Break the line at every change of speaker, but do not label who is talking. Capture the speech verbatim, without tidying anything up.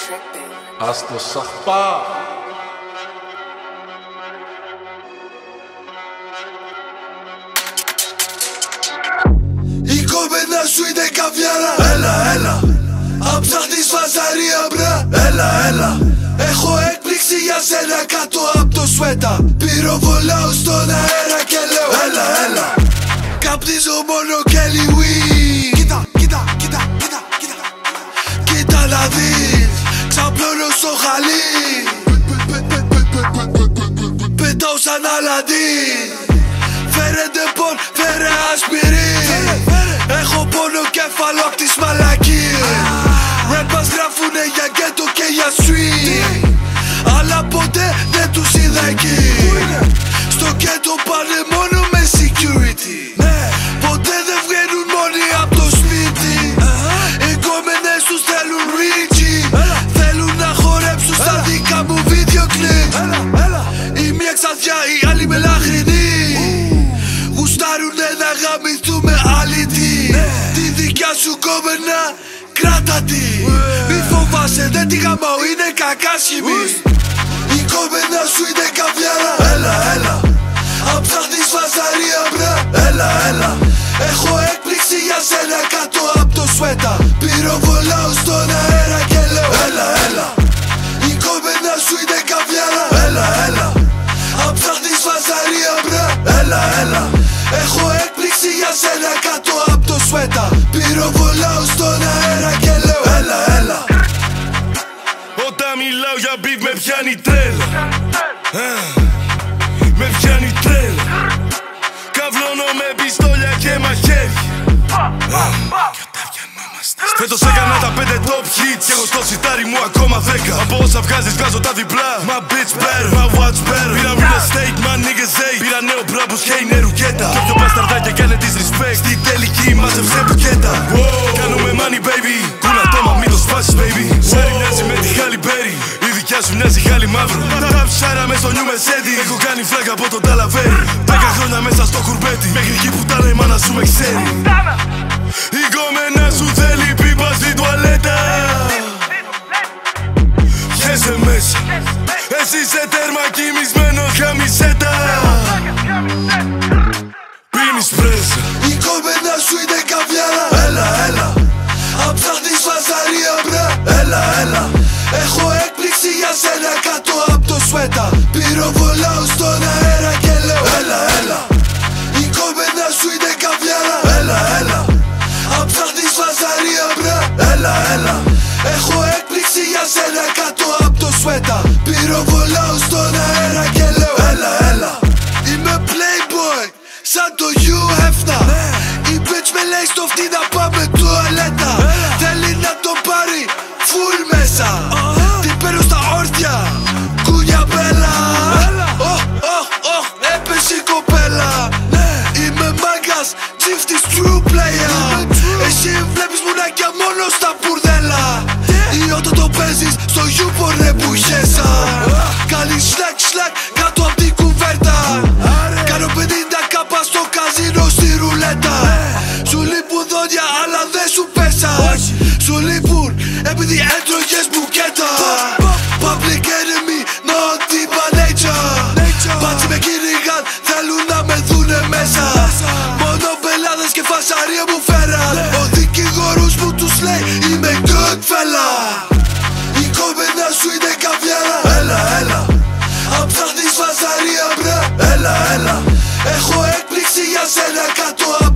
Ας το σαχπά.
Η κόμενα σου είναι καβιάρα. Έλα, έλα. Αν ψάχνεις φασαρία μπρε. Έλα, έλα. Έχω έκπληξη για σένα κάτω απ' το σουέτα. Πυροβολάω στον αέρα και λέω έλα, έλα. Καπνίζω μόνο Kelly Wee. Κοίτα, κοίτα, κοίτα, κοίτα, κοίτα. Κοίτα να δεις. Ξαπλώνω στο χαλί. Πετάω σαν Αλαντίν. Φέρε ντεπον, φέρε ασπιρί. Έχω πόνο κέφαλο απ' τις μαλακίες. Ρέπας γράφουνε για γκέτο και για street. Αλλά ποτέ δεν τους είδα εκεί. Στο γκέτο πάνε μόνο με security. Ποτέ δεν βγαίνουν μόνοι απ' το σπίτι. Οι κόμενες τους θέλουν ρίτσι. Θέλουν να χορέψουν στα δικά μου βίντεο κλιπ. Η μία ξαδιά, η άλλη μελαχρινή. Γουστάρουνε να γαμηθούμε άλλη τι. Τη δικιά σου κόμενα κράτα τη. Μη φοβάσαι δεν τη γαμάω, είναι κακάσχημη. Η κόμενα σου είναι καβιάρα. Έλα, έλα. Αν ψάχνεις φασαρία μπρε. Έλα, έλα. Έχω έκπληξη για σένα κάτω απ' το σουέτα. Πυροβολάω στον αέρα και λέω έλα, έλα. Η κόμενα σου είναι καβιάρα. Έλα, έλα. Αν ψάχνεις φασαρία μπρε. Έλα, έλα. Έχω έκπληξη για σένα κάτω απ' το σουέτα. Πυροβολάω στον αέρα και λέω έλα, έλα.
Όταν μιλάω για beef με πιάνει τρέλα. Με πιάνει τρέλα. Καυλώνω με πιστόλια και μαχαίρια. Φέτος έκανα τα πέντε top hits και έχω στο σιτάρι μου ακόμα δέκα. Από όσα βγάζεις βγάζω τα διπλά. My bitch better, my watch better. Πήρα real estate, my niggas hate. Πήρα νέο μπράμπους και είναι ρουκέτα. Και όποιο μπασταρδάκια κάνε disrespect. Στην τελική μάζεψε μπουκέτα. Κάνουμε money baby. Κούνα τόμα μην το σπάσεις baby. Σέρι μοιάζει με τη Halle Berry. Η δικιά σου μοιάζει χάλι μαύρο. Τα ψάρα μες στο νιου μεσέντι. Έχω κάνει φλάκα από τον Ταλαβέρι. Δέκα χρόνια μέσα στο κουρμπέτι. Μέχρι εκεί που τάνα η μάνα σου με ξέρει. Η κόμενα σου θέλει πίπα στην τουαλέτα. Χέσε μέσα. Εσύ είσαι τέρμα κοιμισμένος γαμισέτα. Πίνεις πρέζα.
Η κόμενα σου είναι καβιάρα. Έλα, έλα. Αν ψάχνεις φασαρία μπρε. Έλα, έλα. Έχω έκπληξη για σένα κάτω απ' το σουέτα. Πυροβολάω στον αέρα και λέω έλα, έλα. Η κόμενα σου είναι καβιάρα. Έλα, έλα. Αν ψάχνεις φασαρία μπρε. Έλα, έλα. Έχω έκπληξη για σένα κάτω απ' το σουέτα. Πυροβολάω στον αέρα και λέω έλα, έλα. Είμαι playboy σαν το Hugh Hefner. Η bitch με λέει στο φτύ να πάμε τουαλέτα. Θέλει να το πάρει full μέσα. Την παίρνω στα όρθια κούνια μπέλα. Οχ, οχ, οχ, έπεσε η κοπέλα. Είμαι μάγκας, τσίφτης true player. Εσύ βλέπεις μουνάκια μόνο στα μπουρδέλα. Ή όταν το παίζεις στο YouPorn ρε μπουχέσα. Κάνεις σλακ σλακ κάτω απ' την κουβέρτα. Κάνω πενήντα κάπα στο καζίνο στη ρουλέτα. Σου λείπουν δόντια αλλά δεν σου πέσα. Σου λείπουν επειδή έτρωγες μπουκέτα. Public enemy, not by nature. Μπάτσι με κυνηγάν, θέλουν να με δούνε μέσα. Μόνο μπελάδες και φασαρία μου φέραν. Ο δικηγόρος μου τους λέει είμαι good fella. Η κόμενα σου είναι καβιάρα. Έλα, έλα. Αν ψάχνεις φασαρία μπρε. Έλα, έλα. Έχω έκπληξη για σένα κάτω